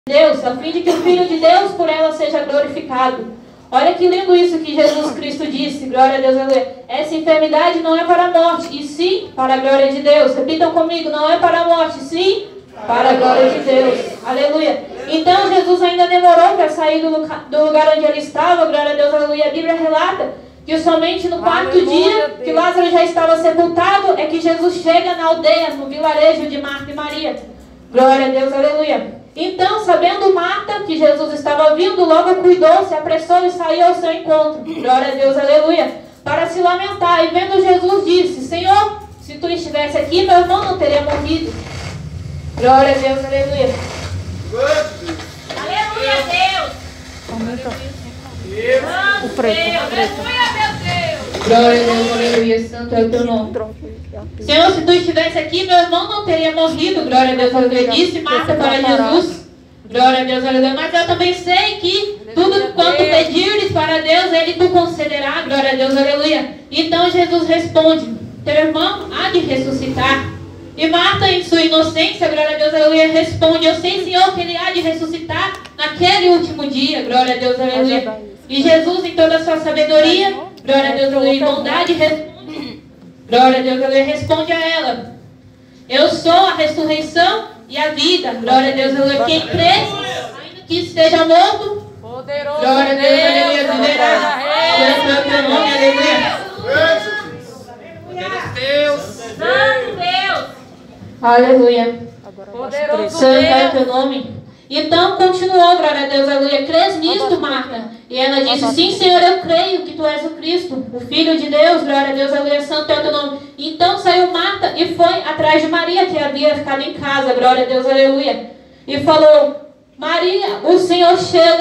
Deus, a fim de que o Filho de Deus por ela seja glorificado. Olha que lindo isso que Jesus Cristo disse, glória a Deus, aleluia. Essa enfermidade não é para a morte, e sim para a glória de Deus. Repitam comigo, não é para a morte, sim para a glória de Deus, aleluia. Então Jesus ainda demorou para sair do lugar onde ele estava, glória a Deus, aleluia. A Bíblia relata que somente no quarto dia que Lázaro já estava sepultado é que Jesus chega na aldeia, no vilarejo de Marta e Maria. Glória a Deus, aleluia. Então, sabendo Marta que Jesus estava vindo, logo cuidou, se apressou e saiu ao seu encontro. Glória a Deus, aleluia. Para se lamentar, e vendo Jesus disse: Senhor, se tu estivesse aqui, meu irmão não teria morrido. Glória a Deus, aleluia. Aleluia, Deus. Aumenta O preto. Aleluia, meu Deus. Glória a Deus, aleluia. Santo é o teu nome. Senhor, se tu estivesse aqui, meu irmão não teria morrido. Glória a Deus, aleluia. Disse Marta para Jesus. Glória a Deus, aleluia. Mas eu também sei que tudo quanto pedires para Deus, Ele tu concederá. Glória a Deus, aleluia. Então Jesus responde: teu irmão há de ressuscitar. E Marta, em sua inocência, glória a Deus, aleluia, responde: eu sei, Senhor, que Ele há de ressuscitar naquele último dia. Glória a Deus, aleluia. E Jesus, em toda a sua sabedoria, glória a Deus, aleluia, e bondade, responde. Glória a Deus, aleluia, responde a ela: eu sou a ressurreição e a vida. Glória a Deus, aleluia. Quem crê, ainda que esteja morto, glória a Deus, aleluia, viverá. Santo é o teu nome, aleluia. Deus. Santo Deus. Aleluia. Poderoso Santo é o Deus. teu nome. Então continuou, glória a Deus, aleluia. Crês nisto, Marta? E ela disse: sim, Senhor, eu creio que tu és o Cristo, o Filho de Deus. Glória a Deus, aleluia. Santo é o teu nome. Então saiu Marta e foi atrás de Maria, que havia ficado em casa. Glória a Deus, aleluia. E falou: Maria, o Senhor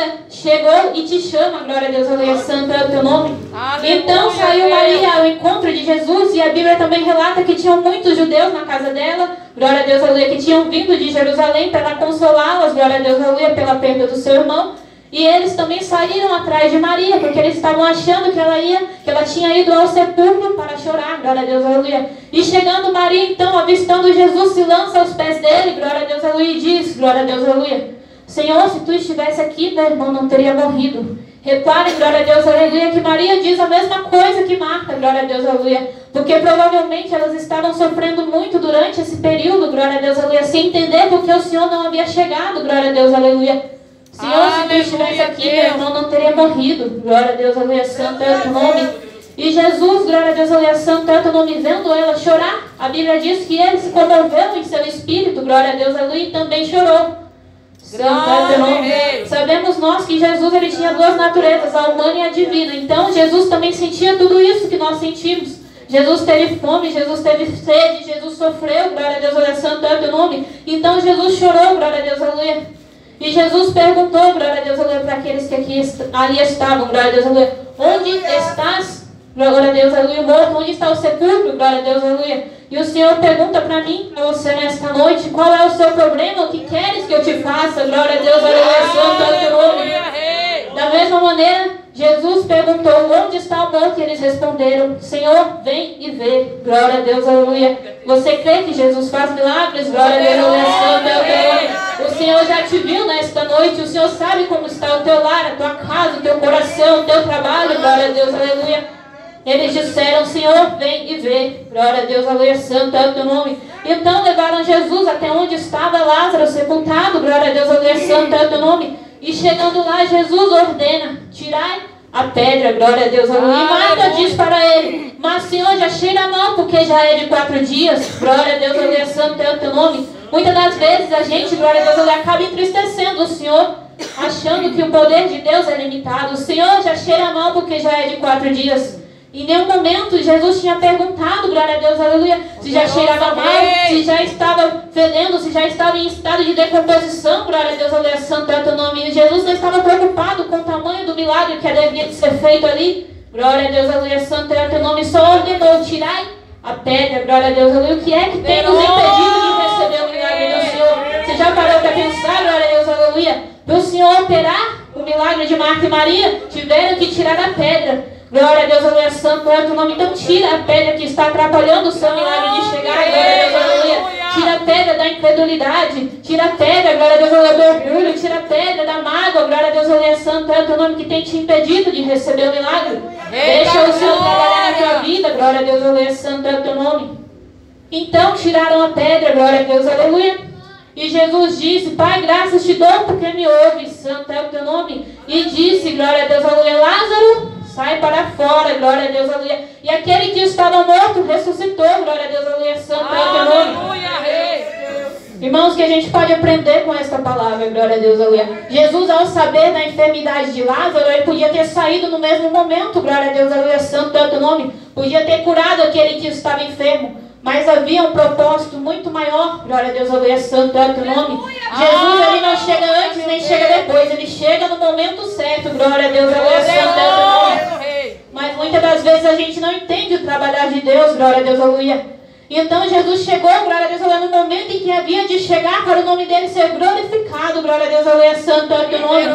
chegou e te chama. Glória a Deus, aleluia. Santo é o teu nome. Aleluia, Então saiu Deus. Maria ao encontro de Jesus, e a Bíblia também relata que tinham muitos judeus na casa dela, glória a Deus, aleluia, que tinham vindo de Jerusalém para consolá-las, glória a Deus, aleluia, pela perda do seu irmão. E eles também saíram atrás de Maria, porque eles estavam achando que ela tinha ido ao sepulcro para chorar, glória a Deus, aleluia. E chegando Maria, então, avistando Jesus, se lança aos pés dele, glória a Deus, aleluia, e diz, glória a Deus, aleluia: Senhor, se tu estivesse aqui, meu irmão não teria morrido. Reparem, glória a Deus, aleluia, que Maria diz a mesma coisa que Marta, glória a Deus, aleluia. Porque provavelmente elas estavam sofrendo muito durante esse período, glória a Deus, aleluia, sem entender porque o Senhor não havia chegado, glória a Deus, aleluia. Senhor, se tu estivesse aqui, meu irmão não teria morrido. Glória a Deus, aleluia, santo é o teu nome. E Jesus, glória a Deus, aleluia, santo é o teu nome, vendo ela chorar, a Bíblia diz que ele se comoveu em seu espírito, glória a Deus, aleluia, e também chorou. Santo é o teu nome. Sabemos nós que Jesus, ele tinha duas naturezas, a humana e a divina. Então Jesus também sentia tudo isso que nós sentimos. Jesus teve fome, Jesus teve sede, Jesus sofreu, glória a Deus, aleluia, santo é o teu nome. Então Jesus chorou, glória a Deus, aleluia. E Jesus perguntou, glória a Deus, aleluia, para aqueles que ali estavam, glória a Deus, aleluia: onde estás, glória a Deus, aleluia, morto? Onde está o sepulcro, glória a Deus, aleluia? E o Senhor pergunta para mim, para você nesta noite: qual é o seu problema? O que queres que eu te faça? Glória a Deus, aleluia, santo é o teu nome. Da mesma maneira, Jesus perguntou: onde está o morto? E eles responderam: Senhor, vem e vê. Glória a Deus, aleluia. Você crê que Jesus faz milagres? Glória a Deus, aleluia, santo é o teu nome. O Senhor já te viu nesta noite. O Senhor sabe como está o teu lar, a tua casa, o teu coração, o teu trabalho. Glória a Deus, aleluia. Eles disseram: Senhor, vem e vê. Glória a Deus, aleluia, santo é o teu nome. Então levaram Jesus até onde estava Lázaro sepultado. Glória a Deus, aleluia, santo é o teu nome. E chegando lá, Jesus ordena: tirai a pedra, glória a Deus, aleluia. E Marta diz para ele: mas Senhor, já cheira mal, porque já é de 4 dias. Glória a Deus, aleluia, santo é o teu nome. Muitas das vezes a gente, glória a Deus, aleluia, acaba entristecendo o Senhor, achando que o poder de Deus é limitado. O Senhor já cheira mal, porque já é de 4 dias. Em nenhum momento Jesus tinha perguntado, glória a Deus, aleluia, se já cheirava mal, se já estava fedendo, se já estava em estado de decomposição, glória a Deus, aleluia, santo é o teu nome. E Jesus não estava preocupado com o tamanho do milagre que devia de ser feito ali. Glória a Deus, aleluia, santo é o teu nome. Só ordenou: tirai a pedra, glória a Deus, aleluia. O que é que tem nos impedido de receber o milagre do Senhor? Você já parou para pensar, glória a Deus, aleluia? Para o Senhor operar o milagre de Marta e Maria, tiveram que tirar a pedra. Glória a Deus, aleluia, santo é o teu nome. Então tira a pedra que está atrapalhando o seu milagre de chegar. Glória a Deus, aleluia. Tira a pedra da incredulidade. Tira a pedra, glória a Deus, aleluia, do orgulho. Tira a pedra da mágoa, glória a Deus, aleluia, santo é o teu nome, que tem te impedido de receber o milagre. Deixa o Senhor trabalhar na tua vida, glória a Deus, aleluia, santo é o teu nome. Então tiraram a pedra, glória a Deus, aleluia. E Jesus disse, Pai, graças te dou porque me ouves, santo é o teu nome. E disse, glória a Deus, aleluia, Lázaro, sai para fora, glória a Deus, aleluia. E aquele que estava morto ressuscitou, glória a Deus, aleluia, santo é o teu nome. Aleluia, Rei. Irmãos, que a gente pode aprender com esta palavra, glória a Deus, aleluia. Jesus, ao saber da enfermidade de Lázaro, ele podia ter saído no mesmo momento, glória a Deus, aleluia, santo é o teu nome. Podia ter curado aquele que estava enfermo. Mas havia um propósito muito maior, glória a Deus, aleluia, santo é o teu nome. Jesus, ele não chega antes nem chega depois, ele chega no momento certo, glória a Deus, aleluia, santo é o teu nome. Mas muitas das vezes a gente não entende o trabalhar de Deus, glória a Deus, aleluia. Então Jesus chegou, glória a Deus, aleluia, no momento em que havia de chegar para o nome dele ser glorificado, glória a Deus, aleluia, santo é o teu nome.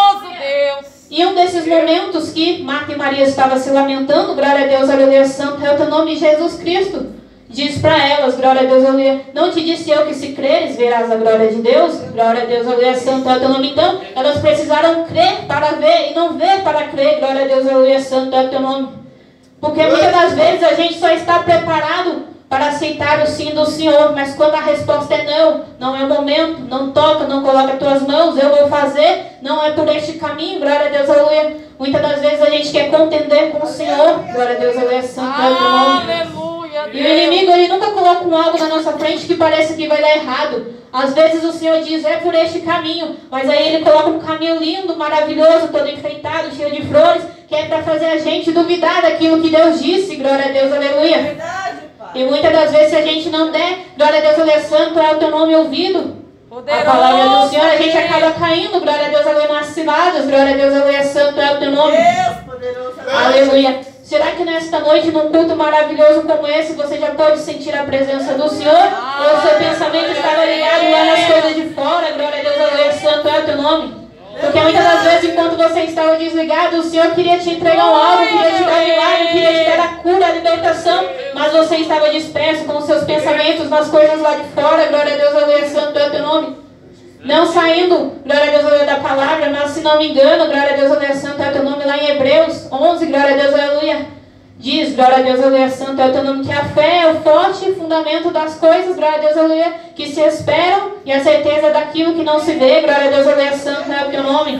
Deus. E um desses momentos que Marta e Maria estavam se lamentando, glória a Deus, aleluia, santo é o teu nome, Jesus Cristo diz para elas, glória a Deus, aleluia, não te disse eu que se creres verás a glória de Deus, glória a Deus, aleluia, santo é o teu nome. Então elas precisaram crer para ver e não ver para crer, glória a Deus, aleluia, santo é o teu nome. Porque muitas das vezes a gente só está preparado para aceitar o sim do Senhor, mas quando a resposta é não, não é o momento, não toca, não coloca as tuas mãos, eu vou fazer, não é por este caminho, glória a Deus, aleluia. Muitas das vezes a gente quer contender com o Senhor, glória a Deus, aleluia, santo é o teu nome. Aleluia. E o inimigo, ele nunca coloca algo na nossa frente que parece que vai dar errado. Às vezes o Senhor diz, é por este caminho, mas aí ele coloca um caminho lindo, maravilhoso, todo enfeitado, cheio de flores, que é para fazer a gente duvidar daquilo que Deus disse, glória a Deus, aleluia. Verdade, Pai. E muitas das vezes, se a gente não der, glória a Deus, aleluia, santo é o teu nome ouvido, a palavra do Senhor, a gente acaba caindo, glória a Deus, aleluia, nas ciladas, glória a Deus, aleluia, santo é o teu nome. Deus poderoso. Aleluia. Será que nesta noite, num culto maravilhoso como esse, você já pode sentir a presença do Senhor? Ou o seu pensamento estava ligado lá nas coisas de fora? Glória a Deus, aleluia, santo é o teu nome. Porque muitas das vezes, enquanto você estava desligado, o Senhor queria te entregar um algo, queria te dar milagre, queria te dar a cura, a libertação, mas você estava disperso com os seus pensamentos nas coisas lá de fora. Glória a Deus, aleluia, santo é o teu nome. Não saindo, glória a Deus, aleluia, da palavra, mas se não me engano, glória a Deus, aleluia, santo é o teu nome, lá em Hebreus 11, glória a Deus, aleluia, diz, glória a Deus, aleluia, santo é o teu nome, que a fé é o forte fundamento das coisas, glória a Deus, aleluia, que se esperam, e a certeza daquilo que não se vê, glória a Deus, aleluia, santo é o teu nome,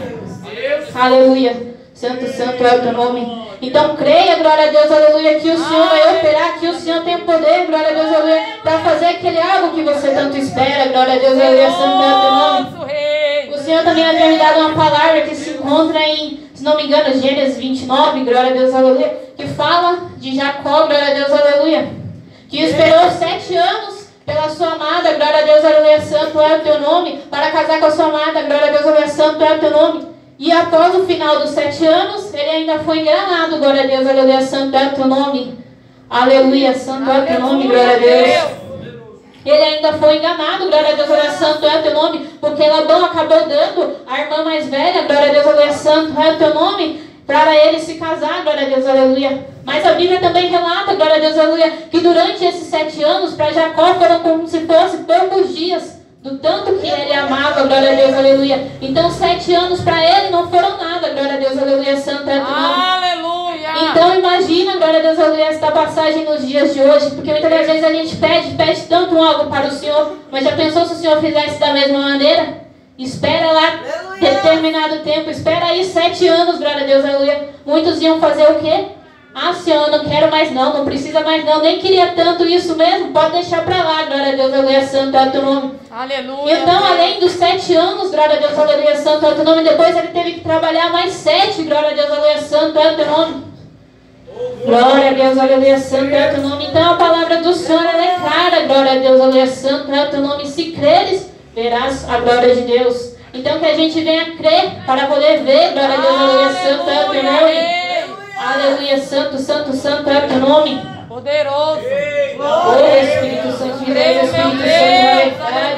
aleluia, santo, santo é o teu nome. Então creia, glória a Deus, aleluia, que o Senhor vai operar, que o Senhor tem poder, glória a Deus, aleluia, para fazer aquele algo que você tanto espera, glória a Deus, aleluia, santo é o teu nome. O Senhor também havia me dado uma palavra que se encontra em, se não me engano, Gênesis 29, glória a Deus, aleluia, que fala de Jacó, glória a Deus, aleluia, que esperou 7 anos pela sua amada, glória a Deus, aleluia, santo é o teu nome, para casar com a sua amada, glória a Deus, aleluia, santo é o teu nome. E após o final dos 7 anos, ele ainda foi enganado, glória a Deus, aleluia, santo é o teu nome. Aleluia, santo é o teu nome, glória a Deus. Ele ainda foi enganado, glória a Deus, aleluia, santo é o teu nome, porque Labão acabou dando a irmã mais velha, glória a Deus, aleluia, santo é o teu nome, para ele se casar, glória a Deus, aleluia. Mas a Bíblia também relata, glória a Deus, aleluia, que durante esses 7 anos, para Jacó foram como se fossem poucos dias, do tanto que ele amava, glória a Deus, aleluia. Então 7 anos para ele não foram nada, glória a Deus, aleluia, santo é o teu nome. Aleluia. Então imagina, glória a Deus, aleluia, esta passagem nos dias de hoje, porque muitas das vezes a gente pede tanto algo para o Senhor, mas já pensou se o Senhor fizesse da mesma maneira? Espera lá determinado tempo, espera aí 7 anos, glória a Deus, aleluia. Muitos iam fazer o quê? Ah, Senhor, eu não quero mais não precisa mais não, nem queria tanto isso mesmo, pode deixar para lá, glória a Deus, aleluia, santo é o teu nome. Aleluia. Então, além dos 7 anos, glória a Deus, aleluia, santo é o teu nome, depois ele teve que trabalhar mais 7, glória a Deus, aleluia, santo é o teu nome. Glória a Deus, aleluia, santo é o teu nome. Então a palavra do Senhor, ela é clara, glória a Deus, aleluia, santo é o teu nome. Se creres, verás a glória de Deus. Então que a gente venha crer para poder ver, glória a Deus, aleluia, santo é o teu nome. Aleluia, santo, santo, santo é o teu nome. Poderoso. Oh, Espírito Santo de Deus, Espírito Santo de verdade,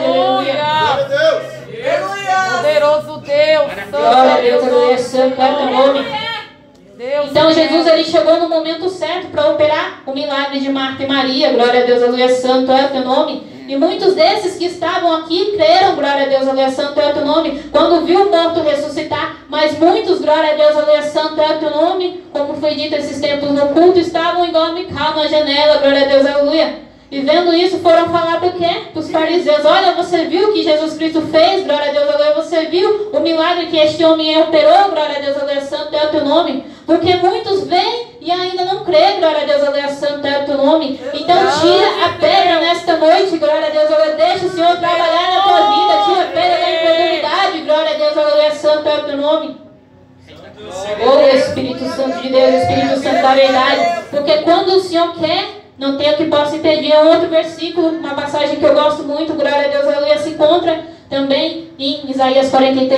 aleluia. Poderoso Deus. Glória a Deus, aleluia, santo é o teu nome. Então Jesus, ele chegou no momento certo para operar o milagre de Marta e Maria. Glória a Deus, aleluia, santo é o teu nome. E muitos desses que estavam aqui creram, glória a Deus, aleluia, santo é o teu nome, quando viu o morto ressuscitar. Mas muitos, glória a Deus, aleluia, santo é o teu nome, como foi dito esses tempos no culto, estavam igual a Mical na janela, glória a Deus, aleluia. E vendo isso, foram falar do quê? Para os fariseus. Olha, você viu o que Jesus Cristo fez, glória a Deus, aleluia. Você viu o milagre que este homem operou, glória a Deus, aleluia, santo é o teu nome. Porque muitos vêm e ainda não creem, glória a Deus, aleluia, santo é o teu nome. Então tira a pedra nesta noite, glória a Deus, aleluia. Deixa o Senhor trabalhar na tua vida. Tira a pedra da incredulidade, glória a Deus, aleluia, santo é o teu nome. Oh, Espírito Santo de Deus, Espírito Santo da verdade. Porque quando o Senhor quer, não tem o que possa impedir. É um outro versículo, uma passagem que eu gosto muito, glória a Deus, aleluia, se encontra também em Isaías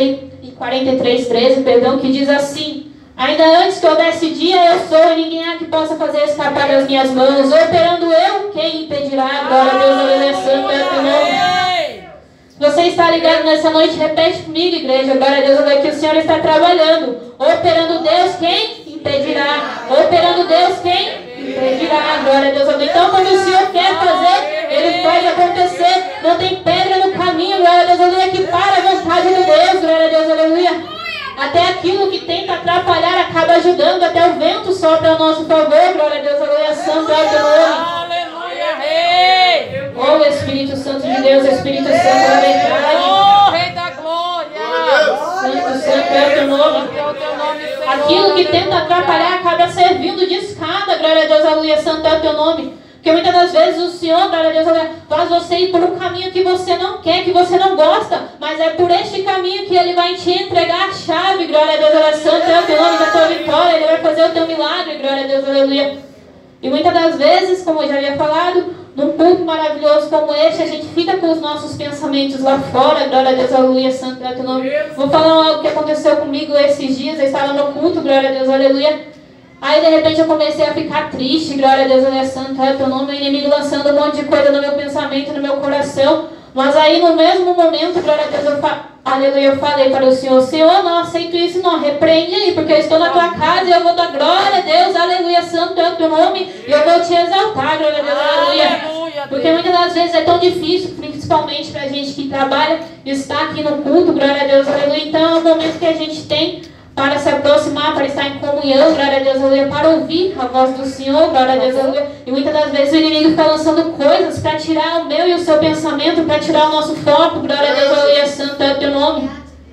43, 13, perdão, que diz assim: ainda antes que houvesse dia, eu sou, e ninguém há que possa fazer escapar das minhas mãos. Operando eu, quem impedirá? Glória a Deus, aleluia, santo é o teu nome. Se você está ligado nessa noite, repete comigo, igreja, glória a Deus, aleluia, que o Senhor está trabalhando. Operando Deus, quem impedirá? Operando Deus, quem impedirá? Glória a Deus, aleluia. Então, quando o Senhor quer fazer, Ele faz acontecer. Não tem pedra no caminho, glória a Deus, aleluia, que para a vontade de Deus, glória a Deus, aleluia. Até aquilo que tenta atrapalhar acaba ajudando, até o vento sopra a nosso favor, glória a Deus, aleluia, santo é o teu nome. Aleluia, Rei. Oh, Espírito Santo de Deus, Espírito Santo da verdade. Oh, Rei da glória. Santo, santo é o teu nome. Aquilo que tenta atrapalhar acaba servindo de escada, glória a Deus, aleluia, santo é o teu nome. Porque muitas das vezes o Senhor, glória a Deus, aleluia, faz você ir por um caminho que você não quer, que você não gosta, mas é por este caminho que Ele vai te entregar a chave, glória a Deus, aleluia, santo é o teu nome, da tua vitória. Ele vai fazer o teu milagre, glória a Deus, aleluia. E muitas das vezes, como eu já havia falado, num culto maravilhoso como este, a gente fica com os nossos pensamentos lá fora, glória a Deus, aleluia, santo é o teu nome. Vou falar algo que aconteceu comigo esses dias. Eu estava no culto, glória a Deus, aleluia. Aí de repente eu comecei a ficar triste, glória a Deus, aleluia, santo é o teu nome. O inimigo lançando um monte de coisa no meu pensamento, no meu coração. Mas aí no mesmo momento, glória a Deus, aleluia, eu falei para o Senhor: Senhor, não aceito isso, não, repreende aí, porque eu estou na tua casa e eu vou dar glória a Deus, aleluia, santo é o teu nome, e eu vou te exaltar, glória a Deus, aleluia. Porque muitas das vezes é tão difícil, principalmente para a gente que trabalha, estar aqui no culto, glória a Deus, aleluia. Então é o momento que a gente tem para se aproximar, para estar em comunhão, glória a Deus, aleluia, para ouvir a voz do Senhor, glória a Deus, aleluia. E muitas das vezes o inimigo está lançando coisas para tirar o meu e o seu pensamento, para tirar o nosso foco, glória a Deus, aleluia, santo é o teu nome.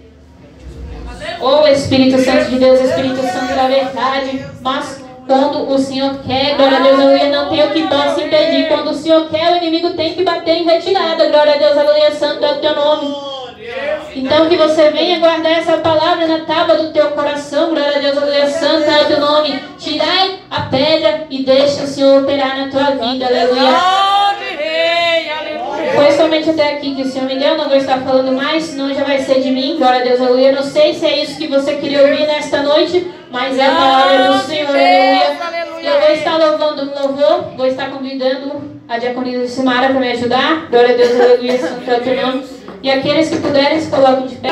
Oh, Espírito Santo de Deus, Espírito Santo da verdade. Mas quando o Senhor quer, glória a Deus, aleluia, não tem o que possa impedir. Quando o Senhor quer, o inimigo tem que bater em retirada, glória a Deus, aleluia, santo é o teu nome. Então que você venha guardar essa palavra na tábua do teu coração, glória a Deus, aleluia, santo é o teu nome. Tirai a pedra e deixa o Senhor operar na tua vida, aleluia. Foi somente até aqui que o Senhor me deu, não vou estar falando mais, senão já vai ser de mim, glória a Deus, aleluia. Não sei se é isso que você queria ouvir nesta noite, mas é a palavra do Senhor, aleluia. Eu vou estar louvando no louvor, vou estar convidando a diaconisa Simara para me ajudar, glória a Deus, aleluia, santo é o teu nome. E aqueles que puderem se coloquem de pé.